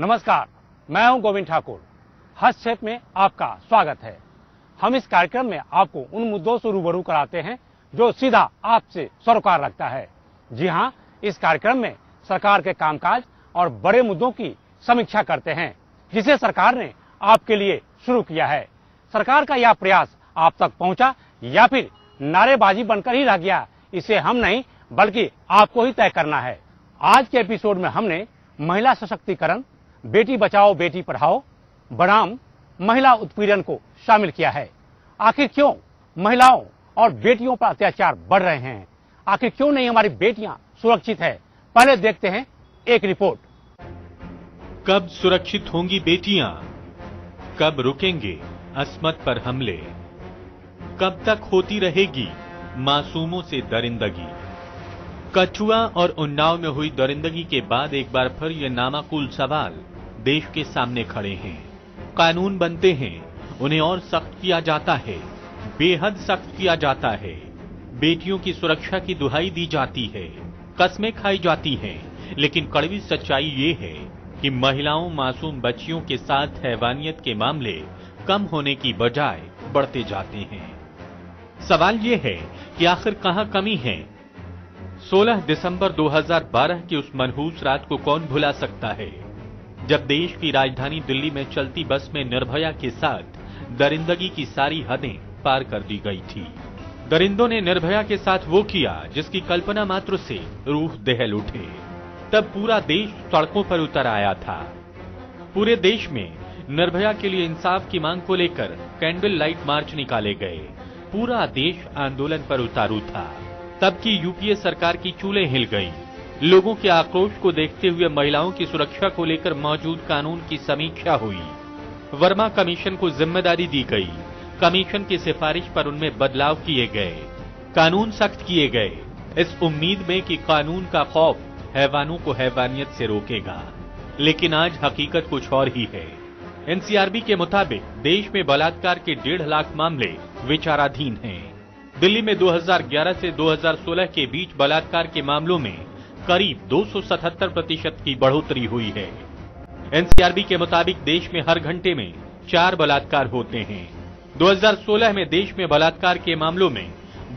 नमस्कार, मैं हूं गोविंद ठाकुर। हस्तक्षेप में आपका स्वागत है। हम इस कार्यक्रम में आपको उन मुद्दों से रूबरू कराते हैं जो सीधा आपसे सरोकार रखता है। जी हां, इस कार्यक्रम में सरकार के कामकाज और बड़े मुद्दों की समीक्षा करते हैं जिसे सरकार ने आपके लिए शुरू किया है। सरकार का यह प्रयास आप तक पहुंचा या फिर नारेबाजी बनकर ही रह गया, इसे हम नहीं बल्कि आपको ही तय करना है। आज के एपिसोड में हमने महिला सशक्तिकरण, बेटी बचाओ बेटी पढ़ाओ बनाम महिला उत्पीड़न को शामिल किया है। आखिर क्यों महिलाओं और बेटियों पर अत्याचार बढ़ रहे हैं? आखिर क्यों नहीं हमारी बेटियां सुरक्षित है? पहले देखते हैं एक रिपोर्ट। कब सुरक्षित होंगी बेटियां? कब रुकेंगे अस्मत पर हमले? कब तक होती रहेगी मासूमों से दरिंदगी? कठुआ और उन्नाव में हुई दरिंदगी के बाद एक बार फिर ये नामाकुल सवाल देश के सामने खड़े हैं। कानून बनते हैं, उन्हें और सख्त किया जाता है, बेहद सख्त किया जाता है। बेटियों की सुरक्षा की दुहाई दी जाती है, कस्में खाई जाती हैं, लेकिन कड़वी सच्चाई ये है कि महिलाओं, मासूम बच्चियों के साथ हैवानियत के मामले कम होने की बजाय बढ़ते जाते हैं। सवाल ये है कि आखिर कहां कमी है? 16 दिसंबर 2012 की उस मनहूस रात को कौन भुला सकता है, जब देश की राजधानी दिल्ली में चलती बस में निर्भया के साथ दरिंदगी की सारी हदें पार कर दी गई थी। दरिंदों ने निर्भया के साथ वो किया जिसकी कल्पना मात्र से रूह दहल उठे। तब पूरा देश सड़कों पर उतर आया था। पूरे देश में निर्भया के लिए इंसाफ की मांग को लेकर कैंडल लाइट मार्च निकाले गए। पूरा देश आंदोलन पर उतारू था। तब की यूपीए सरकार की चूलें हिल गईं। लोगों के आक्रोश को देखते हुए महिलाओं की सुरक्षा को लेकर मौजूद कानून की समीक्षा हुई। वर्मा कमीशन को जिम्मेदारी दी गई। कमीशन की सिफारिश पर उनमें बदलाव किए गए, कानून सख्त किए गए, इस उम्मीद में कि कानून का खौफ हैवानों को हैवानियत से रोकेगा। लेकिन आज हकीकत कुछ और ही है। एनसीआरबी के मुताबिक देश में बलात्कार के 1.5 लाख मामले विचाराधीन हैं। दिल्ली में 2011 से 2016 के बीच बलात्कार के मामलों में करीब 277% की बढ़ोतरी हुई है। एनसीआरबी के मुताबिक देश में हर घंटे में 4 बलात्कार होते हैं। 2016 में देश में बलात्कार के मामलों में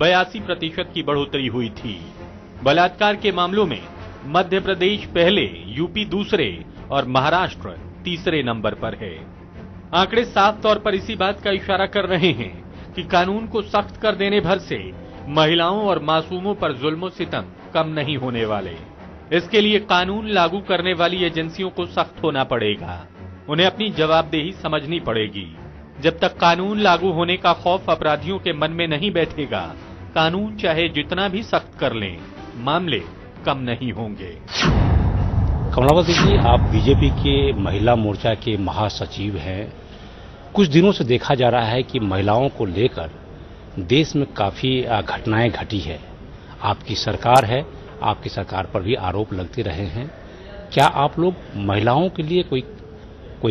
82% की बढ़ोतरी हुई थी। बलात्कार के मामलों में मध्य प्रदेश पहले, यूपी दूसरे और महाराष्ट्र तीसरे नंबर पर है। आंकड़े साफ तौर पर इसी बात का इशारा कर रहे हैं कि कानून को सख्त कर देने भर से महिलाओं और मासूमों पर जुल्म सितम कम नहीं होने वाले। इसके लिए कानून लागू करने वाली एजेंसियों को सख्त होना पड़ेगा। उन्हें अपनी जवाबदेही समझनी पड़ेगी। जब तक कानून लागू होने का खौफ अपराधियों के मन में नहीं बैठेगा, कानून चाहे जितना भी सख्त कर लें, मामले कम नहीं होंगे। कमलावती जी, आप बीजेपी के महिला मोर्चा के महासचिव हैं। कुछ दिनों से देखा जा रहा है कि महिलाओं को लेकर देश में काफी घटनाएं घटी है। आपकी सरकार है, आपकी सरकार पर भी आरोप लगते रहे हैं। क्या आप लोग महिलाओं के लिए कोई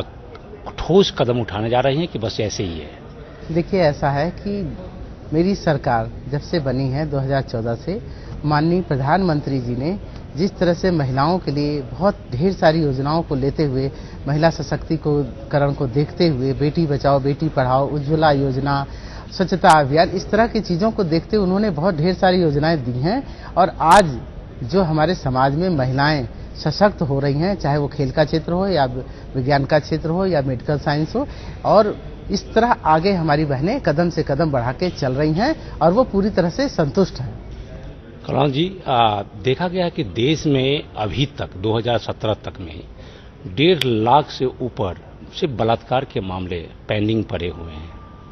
ठोस कदम उठाने जा रहे हैं कि बस ऐसे ही है? देखिए, ऐसा है कि मेरी सरकार जब से बनी है 2014 से, माननीय प्रधानमंत्री जी ने जिस तरह से महिलाओं के लिए बहुत ढेर सारी योजनाओं को लेते हुए, महिला सशक्तिकरण को देखते हुए, बेटी बचाओ बेटी पढ़ाओ, उज्ज्वला योजना, स्वच्छता अभियान, इस तरह की चीजों को देखते हुए उन्होंने बहुत ढेर सारी योजनाएं दी हैं। और आज जो हमारे समाज में महिलाएं सशक्त हो रही हैं, चाहे वो खेल का क्षेत्र हो या विज्ञान का क्षेत्र हो या मेडिकल साइंस हो, और इस तरह आगे हमारी बहनें कदम से कदम बढ़ा के चल रही हैं और वो पूरी तरह से संतुष्ट हैं। कलाम जी, देखा गया कि देश में अभी तक 2017 तक में 1.5 लाख से ऊपर से बलात्कार के मामले पेंडिंग पड़े हुए हैं।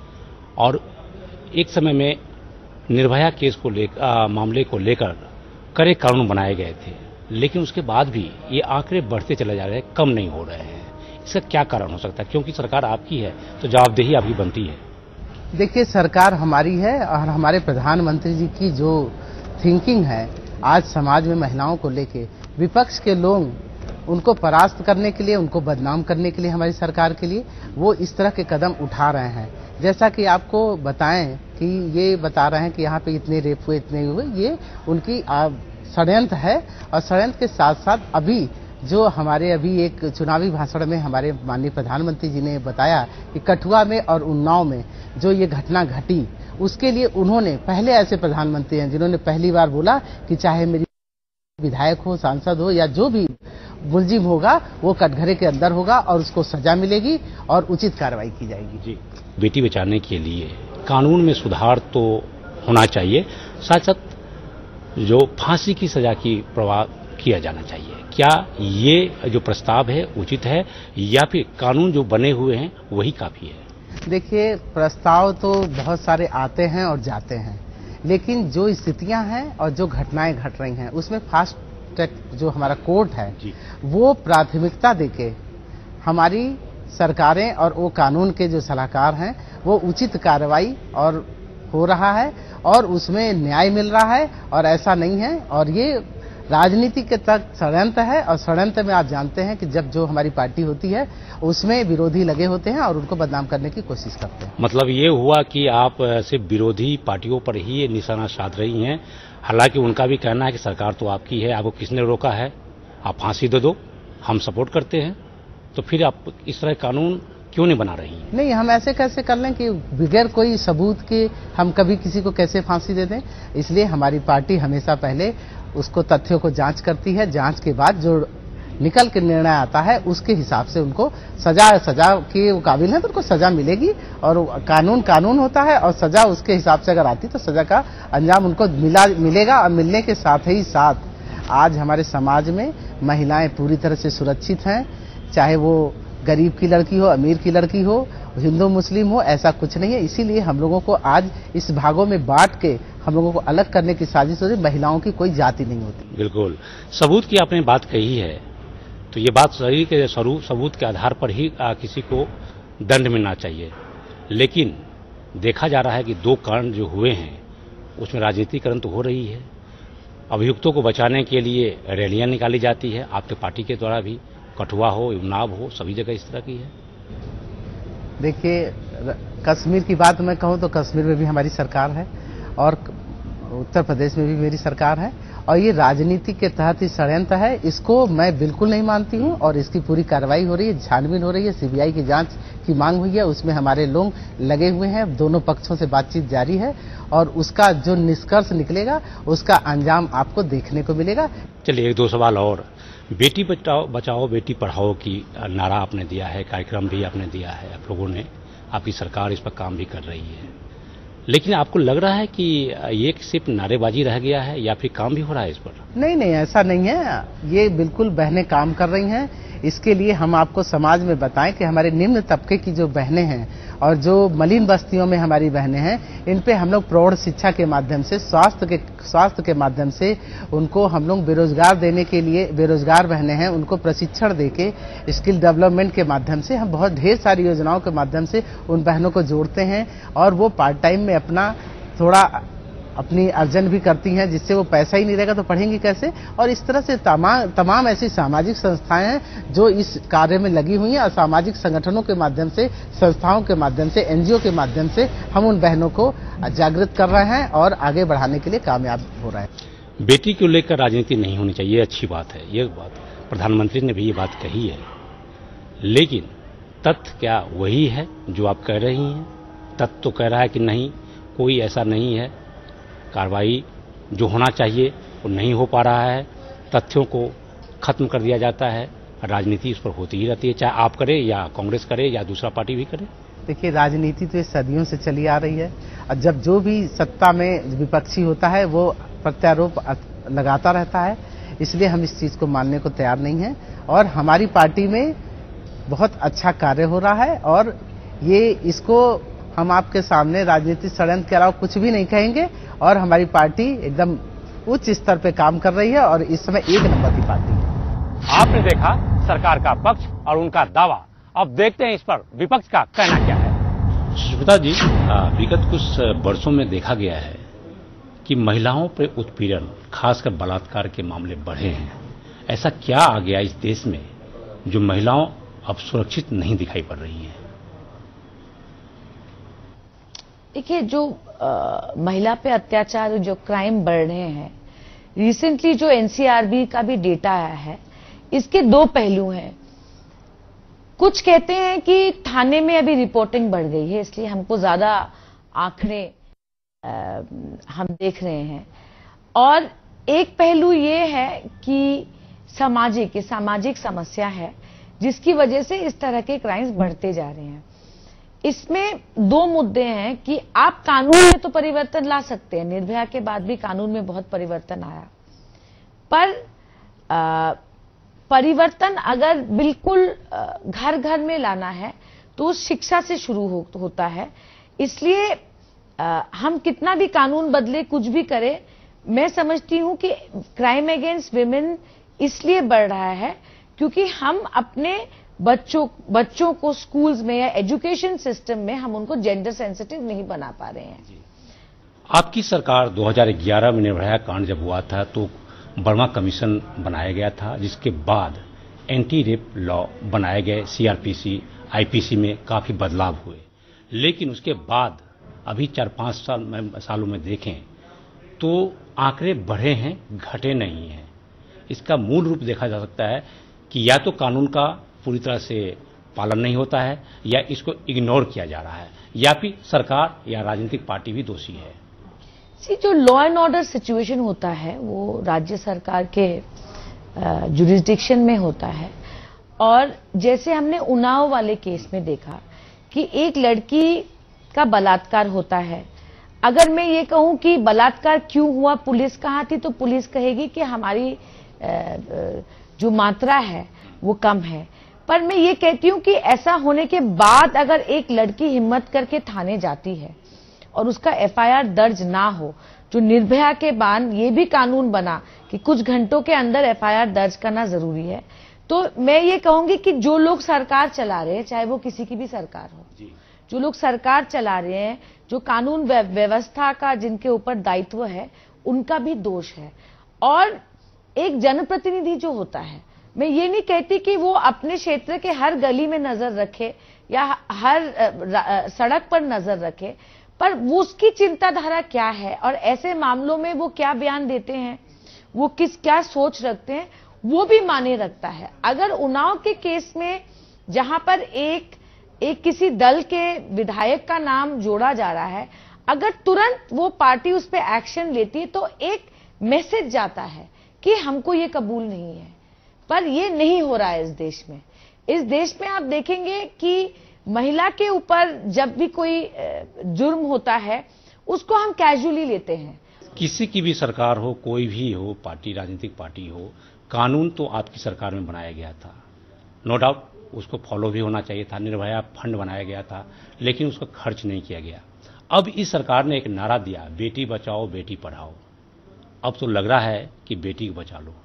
और एक समय में निर्भया केस को मामले को लेकर कड़े कानून बनाए गए थे, लेकिन उसके बाद भी ये आंकड़े बढ़ते चले जा रहे हैं, कम नहीं हो रहे हैं। इसका क्या कारण हो सकता है? क्योंकि सरकार आपकी है तो जवाबदेही आपकी बनती है। देखिए, सरकार हमारी है और हमारे प्रधानमंत्री जी की जो थिंकिंग है आज समाज में महिलाओं को लेके, विपक्ष के लोग उनको परास्त करने के लिए, उनको बदनाम करने के लिए, हमारी सरकार के लिए वो इस तरह के कदम उठा रहे हैं। जैसा कि आपको बताएं कि ये बता रहे हैं कि यहाँ पे इतने रेप हुए, इतने हुए, ये उनकी षड्यंत्र है। और षड्यंत्र के साथ साथ अभी जो हमारे अभी एक चुनावी भाषण में हमारे माननीय प्रधानमंत्री जी ने बताया कि कठुआ में और उन्नाव में जो ये घटना घटी, उसके लिए उन्होंने, पहले ऐसे प्रधानमंत्री हैं जिन्होंने पहली बार बोला कि चाहे मेरी विधायक हो, सांसद हो या जो भी मुलजिम होगा वो कटघरे के अंदर होगा और उसको सजा मिलेगी और उचित कार्रवाई की जाएगी। जी, बेटी बचाने के लिए कानून में सुधार तो होना चाहिए, साथ साथ जो फांसी की सजा की प्रवाह किया जाना चाहिए। क्या ये जो प्रस्ताव है उचित है या फिर कानून जो बने हुए हैं वही काफी है? देखिए, प्रस्ताव तो बहुत सारे आते हैं और जाते हैं, लेकिन जो स्थितियां हैं और जो घटनाएं घट रही हैं उसमें फास्ट ट्रैक जो हमारा कोर्ट है वो प्राथमिकता देके हमारी सरकारें और वो कानून के जो सलाहकार हैं वो उचित कार्रवाई और हो रहा है और उसमें न्याय मिल रहा है। और ऐसा नहीं है, और ये राजनीति के तक षड्यंत्र है, और षड्यंत्र में आप जानते हैं कि जब जो हमारी पार्टी होती है उसमें विरोधी लगे होते हैं और उनको बदनाम करने की कोशिश करते हैं। मतलब ये हुआ कि आप सिर्फ विरोधी पार्टियों पर ही ये निशाना साध रही हैं, हालांकि उनका भी कहना है कि सरकार तो आपकी है, आपको किसने रोका है, आप फांसी दे दो, हम सपोर्ट करते हैं, तो फिर आप इस तरह कानून क्यों नहीं बना रही हैं? नहीं, हम ऐसे कैसे कर लें कि बगैर कोई सबूत के हम कभी किसी को कैसे फांसी दे दें। इसलिए हमारी पार्टी हमेशा पहले उसको तथ्यों को जांच करती है, जांच के बाद जो निकल के निर्णय आता है उसके हिसाब से उनको सजा के काबिल है तो उनको सजा मिलेगी। और कानून होता है और सजा उसके हिसाब से अगर आती तो सजा का अंजाम उनको मिलेगा। और मिलने के साथ ही साथ आज हमारे समाज में महिलाएं पूरी तरह से सुरक्षित हैं, चाहे वो गरीब की लड़की हो, अमीर की लड़की हो, हिंदू मुस्लिम हो, ऐसा कुछ नहीं है। इसीलिए हम लोगों को आज इस भागों में बांट के हम लोगों को अलग करने की साजिश हो रही। महिलाओं की कोई जाति नहीं होती। बिल्कुल, सबूत की आपने बात कही है, तो ये बात सही के सबूत के आधार पर ही किसी को दंड मिलना चाहिए, लेकिन देखा जा रहा है कि 2 कांड जो हुए हैं उसमें राजनीतिकरण तो हो रही है। अभियुक्तों को बचाने के लिए रैलियां निकाली जाती है, आपके पार्टी के द्वारा भी, कठुआ हो, उन्नाव हो, सभी जगह इस तरह की है। देखिए, कश्मीर की बात मैं कहूं तो कश्मीर में भी हमारी सरकार है और उत्तर प्रदेश में भी मेरी सरकार है, और ये राजनीति के तहत ही षड्यंत्र है, इसको मैं बिल्कुल नहीं मानती हूं। और इसकी पूरी कार्रवाई हो रही है, छानबीन हो रही है, सीबीआई की जांच की मांग हुई है, उसमें हमारे लोग लगे हुए हैं, दोनों पक्षों से बातचीत जारी है और उसका जो निष्कर्ष निकलेगा उसका अंजाम आपको देखने को मिलेगा। चलिए 1-2 सवाल और। बेटी बचाओ बेटी पढ़ाओ की नारा आपने दिया है, कार्यक्रम भी आपने दिया है, आप लोगों ने, आपकी सरकार इस पर काम भी कर रही है, लेकिन आपको लग रहा है कि ये सिर्फ नारेबाजी रह गया है या फिर काम भी हो रहा है इस पर? नहीं, ऐसा नहीं है, ये बिल्कुल बहनें काम कर रही हैं। इसके लिए हम आपको समाज में बताएं कि हमारे निम्न तबके की जो बहनें हैं और जो मलिन बस्तियों में हमारी बहनें हैं, इन पे हम लोग प्रौढ़ शिक्षा के माध्यम से, स्वास्थ्य के माध्यम से उनको हम लोग बेरोजगार देने के लिए, बेरोजगार बहनें हैं उनको प्रशिक्षण देके, स्किल डेवलपमेंट के माध्यम से हम बहुत ढेर सारी योजनाओं के माध्यम से उन बहनों को जोड़ते हैं और वो पार्ट टाइम में अपना थोड़ा अपनी अर्जन भी करती हैं, जिससे वो पैसा ही नहीं रहेगा तो पढ़ेंगी कैसे। और इस तरह से तमाम ऐसी सामाजिक संस्थाएं हैं जो इस कार्य में लगी हुई हैं और सामाजिक संगठनों के माध्यम से, संस्थाओं के माध्यम से, एनजीओ के माध्यम से हम उन बहनों को जागृत कर रहे हैं और आगे बढ़ाने के लिए कामयाब हो रहा है। बेटी को लेकर राजनीति नहीं होनी चाहिए, अच्छी बात है, ये बात प्रधानमंत्री ने भी ये बात कही है, लेकिन तथ्य क्या वही है जो आप कह रही हैं? तथ्य तो कह रहा है कि नहीं, कोई ऐसा नहीं है, कार्रवाई जो होना चाहिए वो नहीं हो पा रहा है, तथ्यों को खत्म कर दिया जाता है, राजनीति इस पर होती ही रहती है, चाहे आप करें या कांग्रेस करे या दूसरा पार्टी भी करे। देखिए, राजनीति तो सदियों से चली आ रही है और जब जो भी सत्ता में विपक्षी होता है वो प्रत्यारोप लगाता रहता है, इसलिए हम इस चीज को मानने को तैयार नहीं है। और हमारी पार्टी में बहुत अच्छा कार्य हो रहा है और ये इसको हम आपके सामने राजनीतिक षड्यंत्र के अलावा कुछ भी नहीं कहेंगे और हमारी पार्टी एकदम उच्च स्तर पे काम कर रही है और इस समय 1 नंबर की पार्टी है। आपने देखा सरकार का पक्ष और उनका दावा, अब देखते हैं इस पर विपक्ष का कहना क्या है। सुष्मिता जी, विगत कुछ वर्षों में देखा गया है कि महिलाओं पर उत्पीड़न, खासकर बलात्कार के मामले बढ़े हैं। ऐसा क्या आ गया इस देश में जो महिलाओं अब सुरक्षित नहीं दिखाई पड़ रही हैं? देखिए, जो महिला पे अत्याचार, जो क्राइम बढ़ रहे हैं, रिसेंटली जो एनसीआरबी का भी डेटा आया है इसके दो पहलू हैं। कुछ कहते हैं कि थाने में अभी रिपोर्टिंग बढ़ गई है, इसलिए हमको ज्यादा आंकड़े हम देख रहे हैं। और एक पहलू ये है कि सामाजिक समस्या है जिसकी वजह से इस तरह के क्राइम्स बढ़ते जा रहे हैं। इसमें दो मुद्दे हैं कि आप कानून में तो परिवर्तन ला सकते हैं, निर्भया के बाद भी कानून में बहुत परिवर्तन आया, पर परिवर्तन अगर बिल्कुल घर घर में लाना है तो शिक्षा से शुरू होता है। इसलिए हम कितना भी कानून बदले, कुछ भी करें, मैं समझती हूं कि क्राइम अगेंस्ट विमेन इसलिए बढ़ रहा है क्योंकि हम अपने बच्चों को स्कूल्स में या एजुकेशन सिस्टम में हम उनको जेंडर सेंसिटिव नहीं बना पा रहे हैं। आपकी सरकार 2011 में निर्भया कांड जब हुआ था तो वर्मा कमीशन बनाया गया था, जिसके बाद एंटी रेप लॉ बनाए गए, सीआरपीसी आईपीसी में काफी बदलाव हुए। लेकिन उसके बाद अभी 4-5 सालों में देखें तो आंकड़े बढ़े हैं, घटे नहीं हैं। इसका मूल रूप देखा जा सकता है कि या तो कानून का पूरी तरह से पालन नहीं होता है या इसको इग्नोर किया जा रहा है, या फिर सरकार या राजनीतिक पार्टी भी दोषी है। जो लॉ एंड ऑर्डर सिचुएशन होता है वो राज्य सरकार के जुरिस्डिक्शन में होता है। और जैसे हमने उन्नाव वाले केस में देखा कि एक लड़की का बलात्कार होता है, अगर मैं ये कहूं कि बलात्कार क्यों हुआ, पुलिस कहां थी, तो पुलिस कहेगी कि हमारी जो मात्रा है वो कम है। पर मैं ये कहती हूं कि ऐसा होने के बाद अगर एक लड़की हिम्मत करके थाने जाती है और उसका एफआईआर दर्ज ना हो, जो निर्भया के बाद ये भी कानून बना कि कुछ घंटों के अंदर एफआईआर दर्ज करना जरूरी है, तो मैं ये कहूंगी कि जो लोग सरकार चला रहे हैं, चाहे वो किसी की भी सरकार हो, जो लोग सरकार चला रहे हैं, जो कानून व्यवस्था का जिनके ऊपर दायित्व है, उनका भी दोष है। और एक जनप्रतिनिधि जो होता है, मैं ये नहीं कहती कि वो अपने क्षेत्र के हर गली में नजर रखे या हर सड़क पर नजर रखे, पर वो उसकी चिंताधारा क्या है और ऐसे मामलों में वो क्या बयान देते हैं, वो क्या सोच रखते हैं, वो भी माने रखता है। अगर उन्नाव के केस में जहां पर एक किसी दल के विधायक का नाम जोड़ा जा रहा है, अगर तुरंत वो पार्टी उस पर एक्शन लेती है तो एक मैसेज जाता है कि हमको ये कबूल नहीं है। पर ये नहीं हो रहा है इस देश में। इस देश में आप देखेंगे कि महिला के ऊपर जब भी कोई जुर्म होता है उसको हम कैजुअली लेते हैं। किसी की भी सरकार हो, कोई भी हो पार्टी, राजनीतिक पार्टी हो, कानून तो आपकी सरकार में बनाया गया था, नो डाउट उसको फॉलो भी होना चाहिए था। निर्भया फंड बनाया गया था लेकिन उसका खर्च नहीं किया गया। अब इस सरकार ने एक नारा दिया, बेटी बचाओ बेटी पढ़ाओ। अब तो लग रहा है कि बेटी को बचा लो।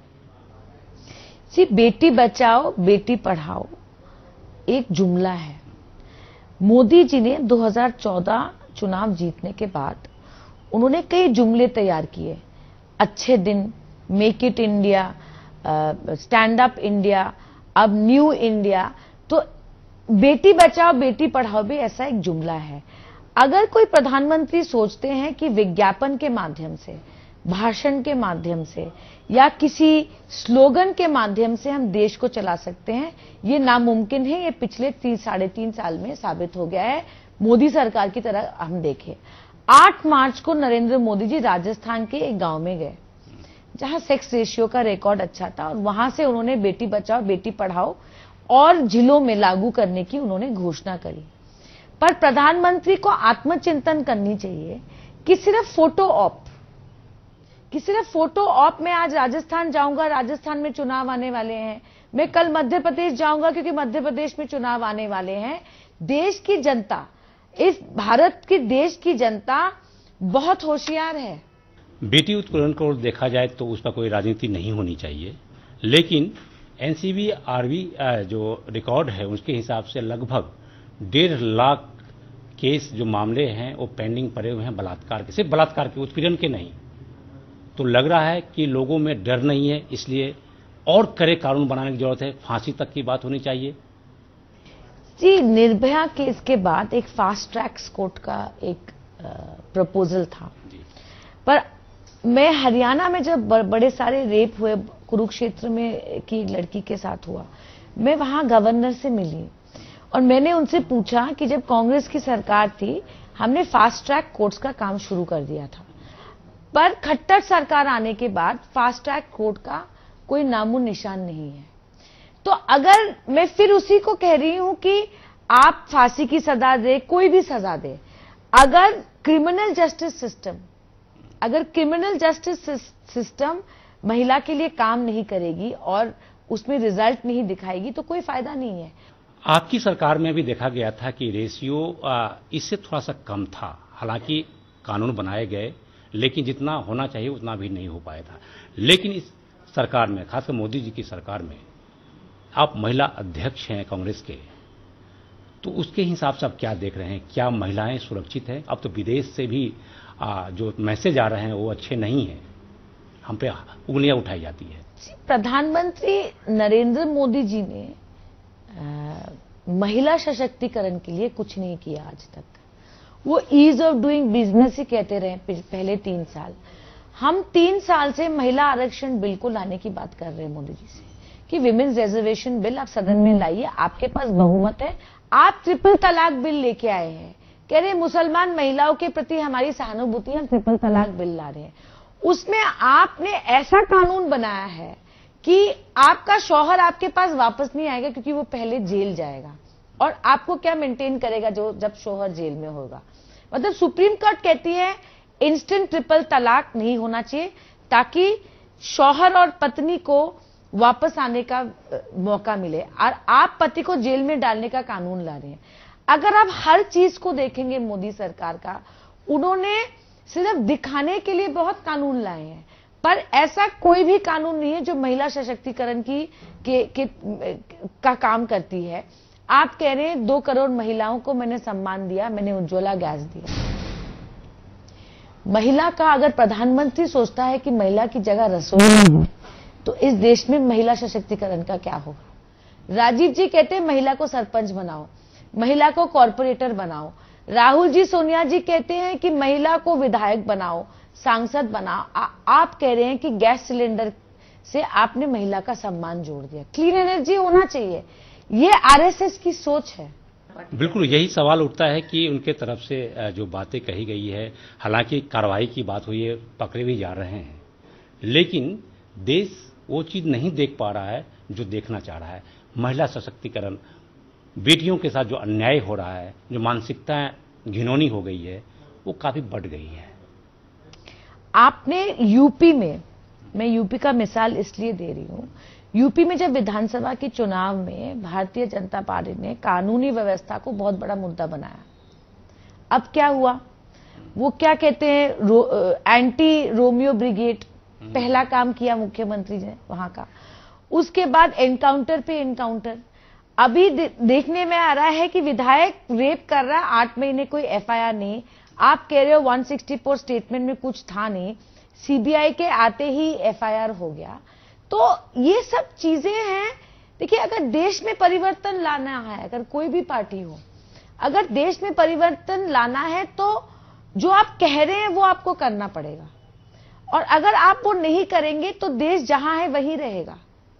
बेटी बचाओ बेटी पढ़ाओ एक जुमला है। मोदी जी ने 2014 चुनाव जीतने के बाद उन्होंने कई जुमले तैयार किए, अच्छे दिन, make it India, stand up India, अब न्यू इंडिया। तो बेटी बचाओ बेटी पढ़ाओ भी ऐसा एक जुमला है। अगर कोई प्रधानमंत्री सोचते हैं कि विज्ञापन के माध्यम से, भाषण के माध्यम से या किसी स्लोगन के माध्यम से हम देश को चला सकते हैं, ये नामुमकिन है। ये पिछले 3-3.5 साल में साबित हो गया है। मोदी सरकार की तरह हम देखें, 8 मार्च को नरेंद्र मोदी जी राजस्थान के एक गांव में गए जहां सेक्स रेशियो का रिकॉर्ड अच्छा था, और वहां से उन्होंने बेटी बचाओ बेटी पढ़ाओ और जिलों में लागू करने की उन्होंने घोषणा करी। पर प्रधानमंत्री को आत्मचिंतन करनी चाहिए कि सिर्फ फोटो ऑप में आज राजस्थान जाऊंगा, राजस्थान में चुनाव आने वाले हैं, मैं कल मध्य प्रदेश जाऊंगा क्योंकि मध्य प्रदेश में चुनाव आने वाले हैं। देश की जनता, इस भारत की देश की जनता बहुत होशियार है। बेटी उत्पीड़न को देखा जाए तो उसका कोई राजनीति नहीं होनी चाहिए, लेकिन एनसीबी आरबी जो रिकॉर्ड है उसके हिसाब से लगभग 1.5 लाख केस जो मामले हैं वो पेंडिंग पड़े हुए हैं बलात्कार के, सिर्फ बलात्कार के, उत्पीड़न के नहीं। तो लग रहा है कि लोगों में डर नहीं है, इसलिए और कड़े कानून बनाने की जरूरत है, फांसी तक की बात होनी चाहिए। जी, निर्भया केस के बाद एक फास्ट ट्रैक कोर्ट का एक प्रपोजल था, पर मैं हरियाणा में जब बड़े सारे रेप हुए, कुरुक्षेत्र में की एक लड़की के साथ हुआ, मैं वहां गवर्नर से मिली और मैंने उनसे पूछा कि जब कांग्रेस की सरकार थी हमने फास्ट ट्रैक कोर्ट्स का काम शुरू कर दिया था, पर खट्टर सरकार आने के बाद फास्ट ट्रैक कोर्ट का कोई नामो निशान नहीं है। तो अगर मैं फिर उसी को कह रही हूं कि आप फांसी की सजा दे, कोई भी सजा दे, अगर क्रिमिनल जस्टिस सिस्टम महिला के लिए काम नहीं करेगी और उसमें रिजल्ट नहीं दिखाएगी तो कोई फायदा नहीं है। आपकी सरकार में भी देखा गया था कि रेशियो इससे थोड़ा सा कम था, हालांकि कानून बनाए गए लेकिन जितना होना चाहिए उतना भी नहीं हो पाया था। लेकिन इस सरकार में, खासकर मोदी जी की सरकार में, आप महिला अध्यक्ष हैं कांग्रेस के, तो उसके हिसाब से आप क्या देख रहे हैं? क्या महिलाएं सुरक्षित हैं? अब तो विदेश से भी जो मैसेज आ रहे हैं वो अच्छे नहीं हैं, हम पे उंगलियां उठाई जाती है। प्रधानमंत्री नरेंद्र मोदी जी ने महिला सशक्तिकरण के लिए कुछ नहीं किया आज तक। वो ईज ऑफ डूइंग बिजनेस ही कहते रहे पहले 3 साल। हम 3 साल से महिला आरक्षण बिल को लाने की बात कर रहे हैं मोदी जी से कि विमेन्स रिजर्वेशन बिल आप सदन में लाइए, आपके पास बहुमत है। आप ट्रिपल तलाक बिल लेके आए हैं, कह रहे मुसलमान महिलाओं के प्रति हमारी सहानुभूति, हम ट्रिपल तलाक बिल ला रहे हैं। उसमें आपने ऐसा कानून बनाया है कि आपका शौहर आपके पास वापस नहीं आएगा क्योंकि वो पहले जेल जाएगा, और आपको क्या मेंटेन करेगा जो जब शौहर जेल में होगा। मतलब सुप्रीम कोर्ट कहती है इंस्टेंट ट्रिपल तलाक नहीं होना चाहिए ताकि शौहर और पत्नी को वापस आने का मौका मिले, और आप पति को जेल में डालने का कानून ला रहे हैं। अगर आप हर चीज को देखेंगे मोदी सरकार का, उन्होंने सिर्फ दिखाने के लिए बहुत कानून लाए हैं, पर ऐसा कोई भी कानून नहीं है जो महिला सशक्तिकरण का काम करती है। आप कह रहे हैं 2 करोड़ महिलाओं को मैंने सम्मान दिया, मैंने उज्ज्वला गैस दिया। महिला का अगर प्रधानमंत्री सोचता है कि महिला की जगह रसोई में है तो इस देश में महिला सशक्तिकरण का क्या होगा। राजीव जी कहते हैं महिला को सरपंच बनाओ, महिला को कॉर्पोरेटर बनाओ। राहुल जी, सोनिया जी कहते हैं कि महिला को विधायक बनाओ, सांसद बनाओ। आप कह रहे हैं कि गैस सिलेंडर से आपने महिला का सम्मान जोड़ दिया। क्लीन एनर्जी होना चाहिए, ये आरएसएस की सोच है। बिल्कुल यही सवाल उठता है कि उनके तरफ से जो बातें कही गई है, हालांकि कार्रवाई की बात हुई है, पकड़े भी जा रहे हैं, लेकिन देश वो चीज नहीं देख पा रहा है जो देखना चाह रहा है। महिला सशक्तिकरण, बेटियों के साथ जो अन्याय हो रहा है, जो मानसिकता घिनौनी हो गई है, वो काफी बढ़ गई है। आपने यूपी में, मैं यूपी का मिसाल इसलिए दे रही हूं, यूपी में जब विधानसभा के चुनाव में भारतीय जनता पार्टी ने कानूनी व्यवस्था को बहुत बड़ा मुद्दा बनाया। अब क्या हुआ, वो क्या कहते हैं, एंटी रोमियो ब्रिगेड पहला काम किया मुख्यमंत्री ने वहां का। उसके बाद एनकाउंटर पे एनकाउंटर। अभी देखने में आ रहा है कि विधायक रेप कर रहा है, 8 महीने कोई एफआईआर नहीं। आप कह रहे हो 164 स्टेटमेंट में कुछ था नहीं, सीबीआई के आते ही एफआईआर हो गया। तो ये सब चीजें हैं। देखिए, अगर देश में परिवर्तन लाना है, अगर कोई भी पार्टी हो, अगर देश में परिवर्तन लाना है तो जो आप कह रहे हैं वो आपको करना पड़ेगा, और अगर आप वो नहीं करेंगे तो देश जहां है वहीं रहेगा।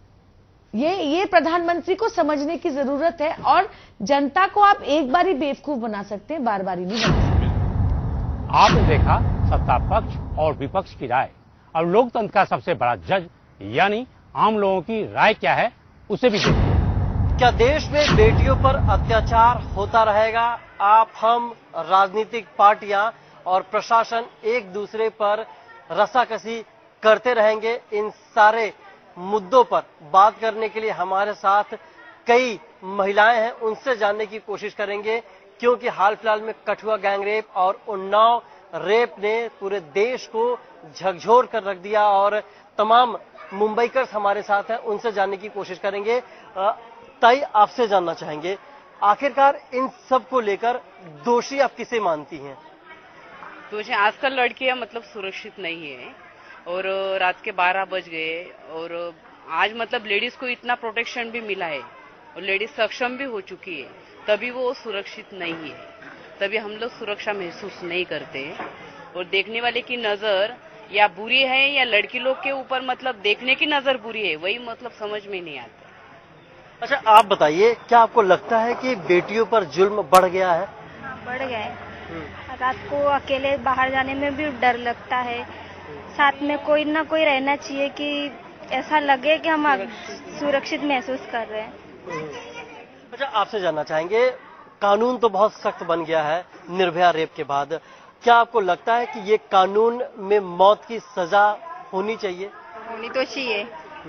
ये प्रधानमंत्री को समझने की जरूरत है, और जनता को आप एक बार ही बेवकूफ बना सकते हैं, बार बार ही नहीं बना सकते। आपने देखा सत्ता पक्ष और विपक्ष की राय, और लोकतंत्र का सबसे बड़ा जज यानी आम लोगों की राय क्या है उसे भी देखिए। क्या देश में बेटियों पर अत्याचार होता रहेगा? आप, हम, राजनीतिक पार्टियां और प्रशासन एक दूसरे पर रसाकसी करते रहेंगे? इन सारे मुद्दों पर बात करने के लिए हमारे साथ कई महिलाएं हैं, उनसे जानने की कोशिश करेंगे, क्योंकि हाल फिलहाल में कठुआ गैंगरेप और उन्नाव रेप ने पूरे देश को झकझोर कर रख दिया, और तमाम मुंबईकर्स हमारे साथ हैं, उनसे जानने की कोशिश करेंगे। ताई, आपसे जानना चाहेंगे, आखिरकार इन सब को लेकर दोषी आप किसे मानती हैं? दोषी आजकल लड़कियां मतलब सुरक्षित नहीं है, और रात के 12 बज गए, और आज मतलब लेडीज को इतना प्रोटेक्शन भी मिला है और लेडीज सक्षम भी हो चुकी है, तभी वो सुरक्षित नहीं है, तभी हम लोग सुरक्षा महसूस नहीं करते। और देखने वाले की नजर या बुरी है या लड़की लोग के ऊपर मतलब देखने की नजर बुरी है, वही मतलब समझ में नहीं आता। अच्छा, आप बताइए, क्या आपको लगता है कि बेटियों पर जुल्म बढ़ गया है? हाँ, बढ़ गया है। रात को अकेले बाहर जाने में भी डर लगता है। साथ में कोई ना कोई रहना चाहिए कि ऐसा लगे कि हम सुरक्षित महसूस कर रहे हैं। अच्छा, आपसे जानना चाहेंगे, कानून तो बहुत सख्त बन गया है निर्भया रेप के बाद, क्या आपको लगता है कि ये कानून में मौत की सजा होनी चाहिए? होनी तो चाहिए,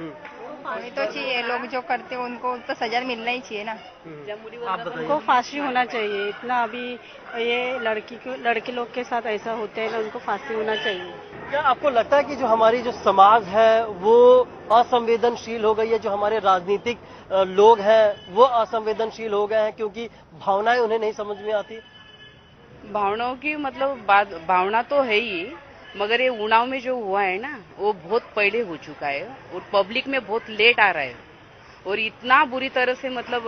होनी तो चाहिए। लोग जो करते हैं उनको तो सजा मिलना ही चाहिए ना। आप बताइए। उनको फांसी होना चाहिए। इतना अभी ये लड़की लोग के साथ ऐसा होता है ना, उनको फांसी होना चाहिए। क्या आपको लगता है कि जो हमारी जो समाज है वो असंवेदनशील हो गई है, जो हमारे राजनीतिक लोग हैं वो असंवेदनशील हो गए हैं क्योंकि भावनाएं उन्हें नहीं समझ में आती? भावनाओं की मतलब भावना तो है ही, मगर ये उन्नाव में जो हुआ है ना वो बहुत पहले हो चुका है और पब्लिक में बहुत लेट आ रहा है और इतना बुरी तरह से मतलब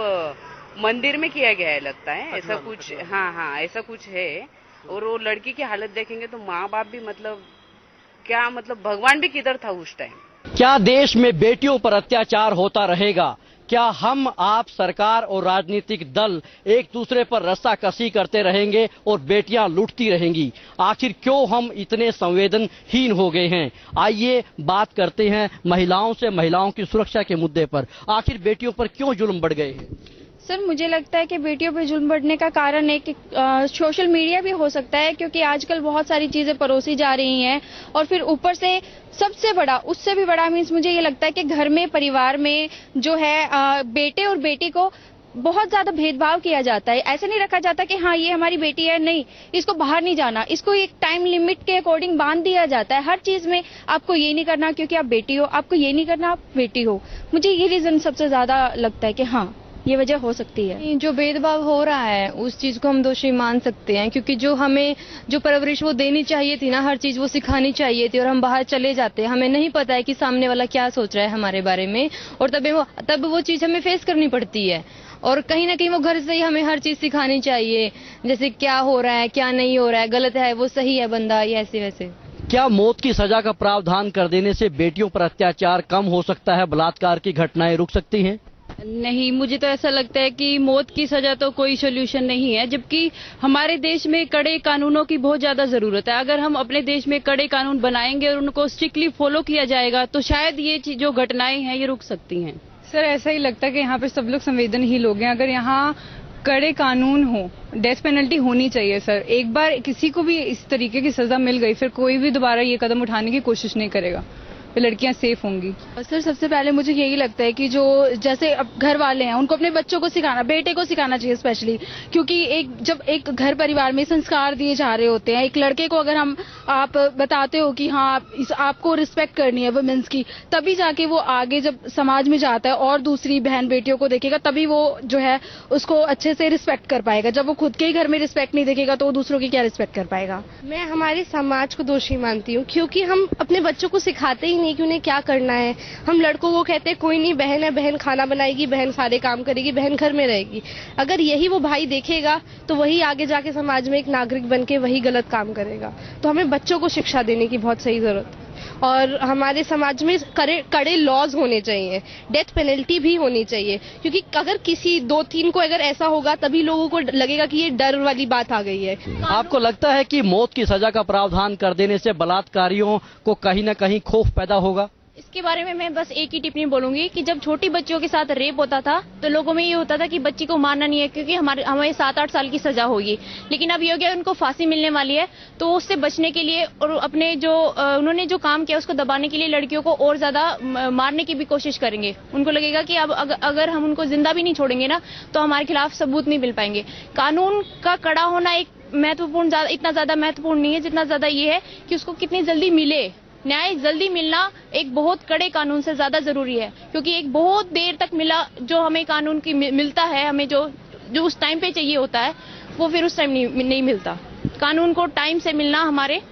मंदिर में किया गया है लगता है, ऐसा कुछ। हाँ, ऐसा कुछ है। और वो लड़की की हालत देखेंगे तो माँ बाप भी मतलब क्या, मतलब भगवान भी किधर था उस टाइम। क्या देश में बेटियों पर अत्याचार होता रहेगा? क्या हम, आप, सरकार और राजनीतिक दल एक दूसरे पर रस्साकसी करते रहेंगे और बेटियां लूटती रहेंगी? आखिर क्यों हम इतने संवेदनहीन हो गए हैं? आइए बात करते हैं महिलाओं से, महिलाओं की सुरक्षा के मुद्दे पर। आखिर बेटियों पर क्यों जुल्म बढ़ गए हैं? सर, मुझे लगता है कि बेटियों पर जुल्म बढ़ने का कारण है कि सोशल मीडिया भी हो सकता है, क्योंकि आजकल बहुत सारी चीजें परोसी जा रही हैं और फिर ऊपर से सबसे बड़ा, उससे भी बड़ा मीन्स मुझे ये लगता है कि घर में, परिवार में जो है बेटे और बेटी को बहुत ज्यादा भेदभाव किया जाता है। ऐसा नहीं रखा जाता कि हाँ ये हमारी बेटी है, नहीं इसको बाहर नहीं जाना, इसको एक टाइम लिमिट के अकॉर्डिंग बांध दिया जाता है। हर चीज में आपको ये नहीं करना क्योंकि आप बेटी हो, आपको ये नहीं करना आप बेटी हो। मुझे ये रीजन सबसे ज्यादा लगता है कि हाँ ये वजह हो सकती है। जो भेदभाव हो रहा है उस चीज को हम दोषी मान सकते हैं, क्योंकि जो हमें जो परवरिश वो देनी चाहिए थी ना, हर चीज वो सिखानी चाहिए थी, और हम बाहर चले जाते हैं, हमें नहीं पता है कि सामने वाला क्या सोच रहा है हमारे बारे में, और तब वो चीज हमें फेस करनी पड़ती है। और कहीं ना कहीं वो घर से ही हमें हर चीज सिखानी चाहिए, जैसे क्या हो रहा है, क्या नहीं हो रहा है, गलत है वो सही है बंदा, ये ऐसे वैसे। क्या मौत की सजा का प्रावधान कर देने से बेटियों पर अत्याचार कम हो सकता है, बलात्कार की घटनाएं रुक सकती हैं? नहीं, मुझे तो ऐसा लगता है कि मौत की सजा तो कोई सोल्यूशन नहीं है, जबकि हमारे देश में कड़े कानूनों की बहुत ज्यादा जरूरत है। अगर हम अपने देश में कड़े कानून बनाएंगे और उनको स्ट्रिक्टली फॉलो किया जाएगा तो शायद ये जो घटनाएं हैं ये रुक सकती हैं। सर, ऐसा ही लगता है कि यहाँ पे सब लोग संवेदनहीन लोग हैं। अगर यहाँ कड़े कानून हो, डेथ पेनल्टी होनी चाहिए सर। एक बार किसी को भी इस तरीके की सजा मिल गई, फिर कोई भी दोबारा ये कदम उठाने की कोशिश नहीं करेगा, फिर लड़कियां सेफ होंगी। सर, सबसे पहले मुझे यही लगता है कि जो जैसे अब घर वाले हैं उनको अपने बच्चों को सिखाना, बेटे को सिखाना चाहिए स्पेशली, क्योंकि जब एक घर परिवार में संस्कार दिए जा रहे होते हैं, एक लड़के को अगर आप बताते हो कि हाँ आपको रिस्पेक्ट करनी है वुमेन्स की, तभी जाके वो आगे जब समाज में जाता है और दूसरी बहन बेटियों को देखेगा, तभी वो जो है उसको अच्छे से रिस्पेक्ट कर पाएगा। जब वो खुद के ही घर में रिस्पेक्ट नहीं देखेगा तो वो दूसरों की क्या रिस्पेक्ट कर पाएगा। मैं हमारे समाज को दोषी मानती हूँ, क्योंकि हम अपने बच्चों को सिखाते ही नहीं कि उन्हें क्या करना है। हम लड़कों को कहते हैं कोई नहीं, बहन है, बहन खाना बनाएगी, बहन सारे काम करेगी, बहन घर में रहेगी। अगर यही वो भाई देखेगा तो वही आगे जाके समाज में एक नागरिक बनके वही गलत काम करेगा। तो हमें बच्चों को शिक्षा देने की बहुत सही जरूरत है, और हमारे समाज में कड़े लॉज होने चाहिए, डेथ पेनल्टी भी होनी चाहिए, क्योंकि अगर किसी 2-3 को अगर ऐसा होगा तभी लोगों को लगेगा कि ये डर वाली बात आ गई है। आपको लगता है कि मौत की सजा का प्रावधान कर देने से बलात्कारियों को कहीं न कहीं खौफ पैदा होगा? इसके बारे में मैं बस एक ही टिप्पणी बोलूंगी कि जब छोटी बच्चियों के साथ रेप होता था तो लोगों में ये होता था कि बच्ची को मारना नहीं है क्योंकि हमें 7-8 साल की सजा होगी, लेकिन अब ये हो गया उनको फांसी मिलने वाली है। तो उससे बचने के लिए और अपने जो उन्होंने जो काम किया उसको दबाने के लिए लड़कियों को और ज्यादा मारने की भी कोशिश करेंगे। उनको लगेगा कि अब अगर हम उनको जिंदा भी नहीं छोड़ेंगे ना तो हमारे खिलाफ सबूत नहीं मिल पाएंगे। कानून का कड़ा होना एक महत्वपूर्ण, इतना ज्यादा महत्वपूर्ण नहीं है जितना ज्यादा ये है कि उसको कितनी जल्दी मिले। न्याय जल्दी मिलना एक बहुत कड़े कानून से ज्यादा जरूरी है, क्योंकि एक बहुत देर तक मिला जो हमें कानून की मिलता है, हमें जो उस टाइम पे चाहिए होता है वो फिर उस टाइम नहीं मिलता। कानून को टाइम से मिलना,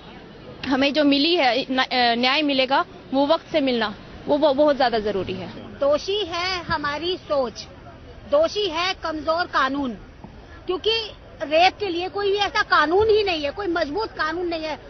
हमें जो मिली है न्याय मिलेगा वो वक्त से मिलना, वो बहुत ज्यादा जरूरी है। दोषी है हमारी सोच, दोषी है कमजोर कानून, क्योंकि रेप के लिए कोई ऐसा कानून ही नहीं है, कोई मजबूत कानून नहीं है।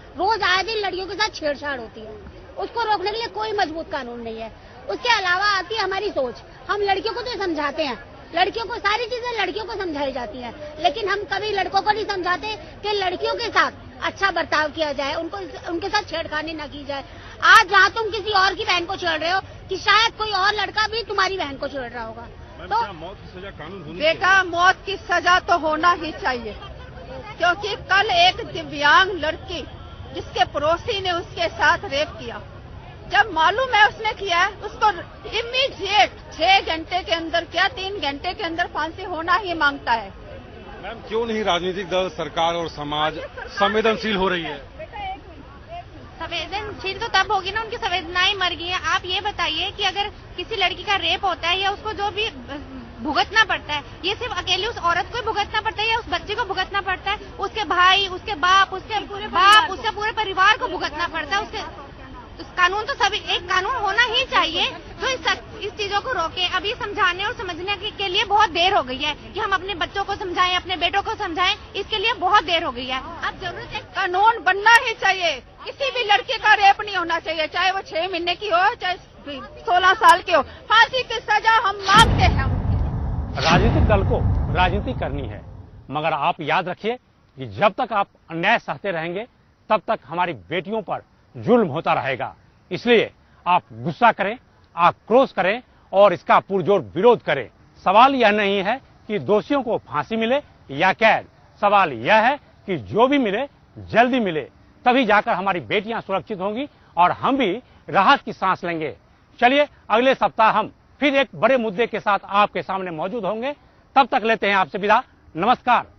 रोज आए दिन लड़कियों के साथ छेड़छाड़ होती है। उसको रोकने के लिए कोई मजबूत कानून नहीं है। उसके अलावा आती है हमारी सोच। हम लड़कियों को तो समझाते हैं, लड़कियों को सारी चीजें लड़कियों को समझाई जाती हैं, लेकिन हम कभी लड़कों को नहीं समझाते कि लड़कियों के साथ अच्छा बर्ताव किया जाए, उनके साथ छेड़खानी न की जाए। आज जहाँ तुम किसी और की बहन को छेड़ रहे हो कि शायद कोई और लड़का भी तुम्हारी बहन को छेड़ रहा होगा। तो मौत की सजा कानून होनी बेटा, मौत की सजा तो होना ही चाहिए, क्योंकि कल एक दिव्यांग लड़की जिसके पड़ोसी ने उसके साथ रेप किया, जब मालूम है उसने किया है, उसको इमीडिएट 6 घंटे के अंदर क्या 3 घंटे के अंदर फांसी होना ही मांगता है। मैम, क्यों नहीं राजनीतिक दल, सरकार और समाज संवेदनशील हो रही है? संवेदनशील तो तब होगी ना, उनकी संवेदनाएं मर गई हैं। आप ये बताइए कि अगर किसी लड़की का रेप होता है या उसको जो भी भुगतना पड़ता है, ये सिर्फ अकेले उस औरत को ही भुगतना पड़ता है या उस बच्चे को भुगतना पड़ता है? उसके भाई, उसके बाप, उसके पूरे परिवार को भुगतना पड़ता है। उसके कानून तो सभी, एक कानून होना ही चाहिए जो इस चीजों को रोके। अब ये समझाने और समझने के लिए बहुत देर हो गई है कि हम अपने बच्चों को समझाएं, अपने बेटों को समझाएं, इसके लिए बहुत देर हो गई है। अब जरूरत है, कानून बनना ही चाहिए। किसी भी लड़के का रेप नहीं होना चाहिए, चाहे वो 6 महीने की हो, चाहे 16 साल की हो। फांसी की सजा हम मांगते हैं। राजनीतिक दल को राजनीति करनी है, मगर आप याद रखिए कि जब तक आप अन्याय सहते रहेंगे तब तक हमारी बेटियों पर जुल्म होता रहेगा। इसलिए आप गुस्सा करें, आक्रोश करें और इसका पुरजोर विरोध करें। सवाल यह नहीं है कि दोषियों को फांसी मिले या कैद, सवाल यह है कि जो भी मिले जल्दी मिले, तभी जाकर हमारी बेटियां सुरक्षित होंगी और हम भी राहत की सांस लेंगे। चलिए, अगले सप्ताह हम फिर एक बड़े मुद्दे के साथ आपके सामने मौजूद होंगे। तब तक लेते हैं आपसे विदा। नमस्कार।